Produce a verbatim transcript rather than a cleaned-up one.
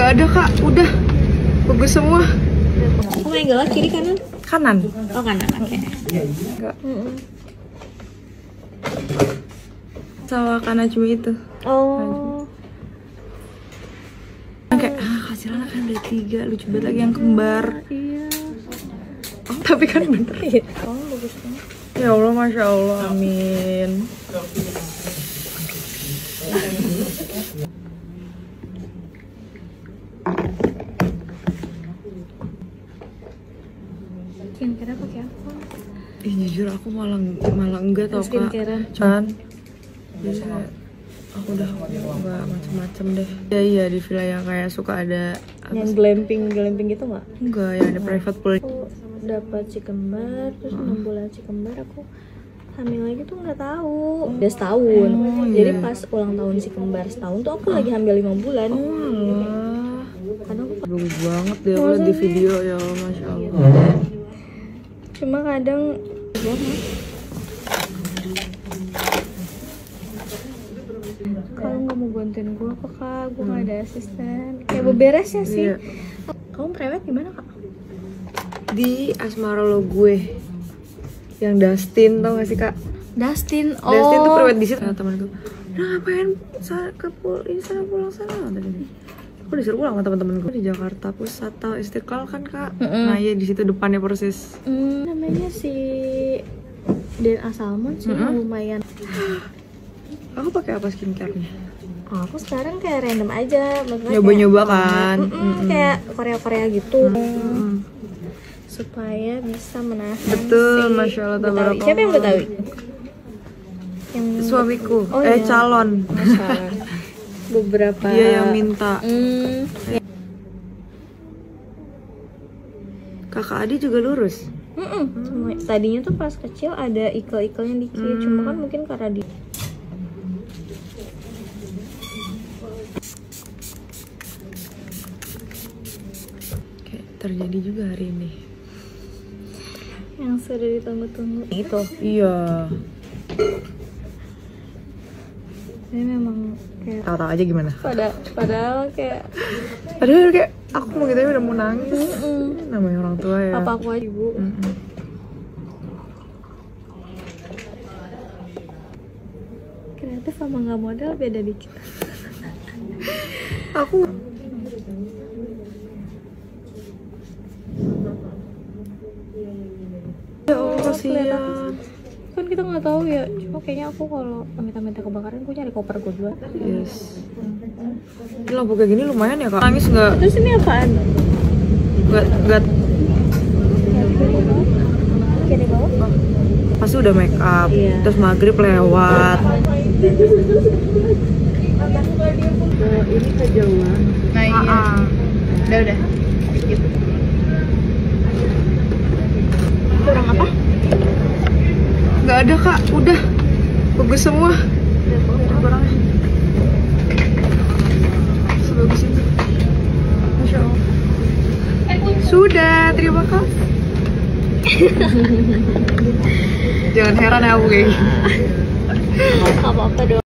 Nggak ada kak, udah bagus semua. Oh my god, kiri kanan? Kanan. Oh kanan, oke. Okay. Enggak. Mm -mm. Sama Kanajmi itu. Oh. Kayak ah kasihan kan ada tiga, lucu banget lagi yang kembar. Iya. Oh tapi kan bener. Oh bagus banget. Ya Allah, masya Allah, amin. Skincare pakai apa? Ih jujur aku malah malah enggak tau kak. Skincare-an. Kan biasanya aku udah nggak macem-macem deh. Ya iya di villa yang kayak suka ada Yang glamping glamping gitu nggak? enggak yang ada private pool. Aku dapat si kembar, terus enam bulan si kembar aku hamil lagi tuh nggak tahu. Udah setahun. Oh, Jadi iya. pas ulang tahun si kembar setahun tuh aku lagi hamil lima bulan. Oh alah. Karena aku Bagus banget deh aku liat di video ya Allah, masya Allah. cuma kadang kalau nggak mau bantuin gue kok kak, gue nggak ada asisten. Kayak beberes ya sih. Iya. Kamu prewed gimana kak? Di Asmarolo gue yang Dustin tau gak sih kak? Dustin, oh. Dustin tuh prewed di situ. Nah, temen gue, nah ngapain sa- ke pul ini sana pulang sana tadi. Aku disuruh pulang sama teman-teman gue di Jakarta Pusat atau Istiqlal kan kak. Mm-mm. Nah iya di situ depannya persis. Hmm, namanya si Den Asalmon sih, Mm-mm. lumayan. Aku pakai apa skincare-nya? Oh, aku sekarang kayak random aja, maksudnya Nyoba-nyoba kayak- kan? Mm-mm, Mm-mm. kayak Korea-Korea gitu. Hmm. Supaya bisa menahan Betul, si Masya Allah, Betawi. tabarakallah. Siapa yang Betawi? Yang Suamiku, Oh, eh iya. calon. Masalah. Beberapa Dia yang minta. Hmm, Kakak Adi juga lurus. mm-mm, semua. Tadinya tuh pas kecil ada ikel-ikelnya dikit, Hmm. cuma kan mungkin karena di Kayak terjadi juga hari ini. yang sudah ditunggu-tunggu itu. Iya. Ini memang kayak Tahu-tahu aja gimana? pada padahal kayak Padahal kayak aku mau gitu udah mau nangis. mm-mm. Namanya orang tua ya. Papa aku aja ibu. Mm-mm. Kreatif sama nggak modal beda dikit. Aku ya Allah kasihan. Kan kita nggak tahu ya, cuma kayaknya aku kalau amit-amit kebakaran gue nyari koper gue dua. Yes. Ini lampu kayak gini lumayan ya kak. Nangis nggak? Terus ini apaan? Nggak nggak. Kiri bawah? Pasti udah make up. Iya. Terus maghrib lewat. Ini kejauhan. Nah iya. Udah udah. Gitu. Kurang apa? Nggak ada kak, udah bagus semua. Barangnya sebagus itu. Masya Allah. Sudah, terima kasih. Jangan heran ya aku kayak gini. Apa-apa dong.